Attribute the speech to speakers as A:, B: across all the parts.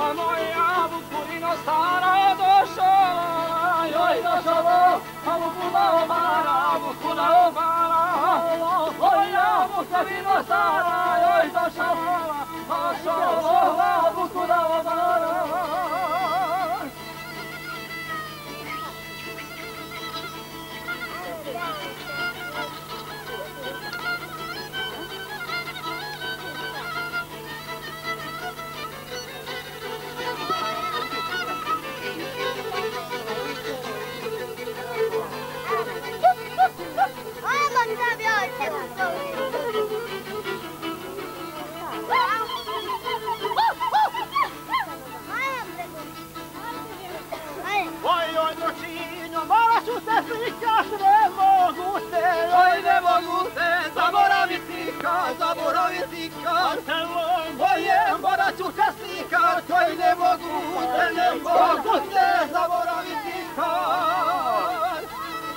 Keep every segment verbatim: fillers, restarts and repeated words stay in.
A: moja Vukulino stara došla, joj došla, a Vukula obara, Vukula obara, moja Vukulino stara, joj došla, došla, Vukula obara.
B: Zaboraviti kad moje mora ću te slikat, to i ne mogu te, ne mogu te zaboraviti kad.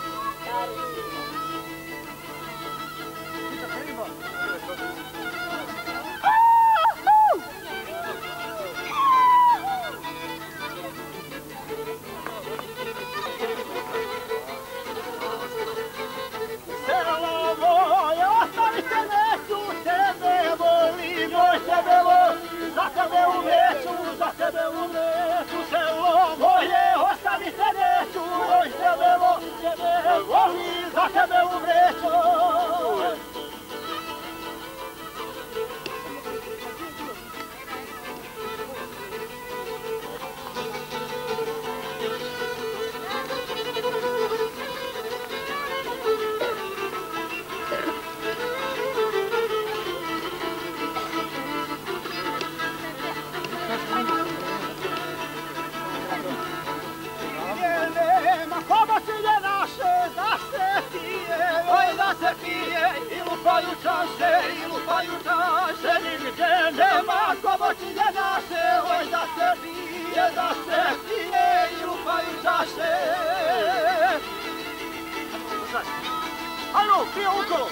B: I lupaju čaše, i lupaju čaše, nigde nema komočinje naše, oj da se pije, da se pije, i lupaju čaše. Ajmo, pije okolo.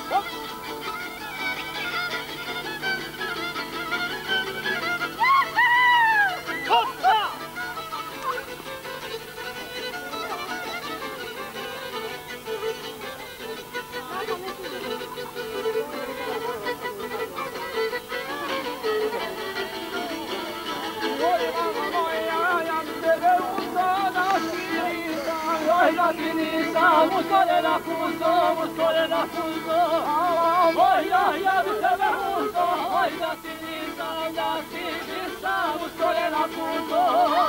A: Muscole la fuso, muscole la fuso, voglio io di te la fuso, voglio sinistra, voglio sinistra, muscole la fuso.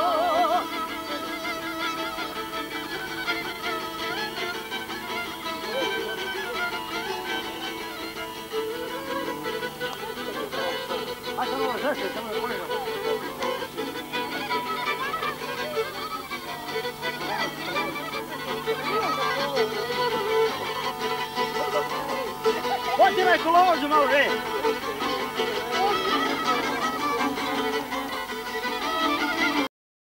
A: Facciamo la sesta, siamo fuori. Pode tirar com longe, Maurício.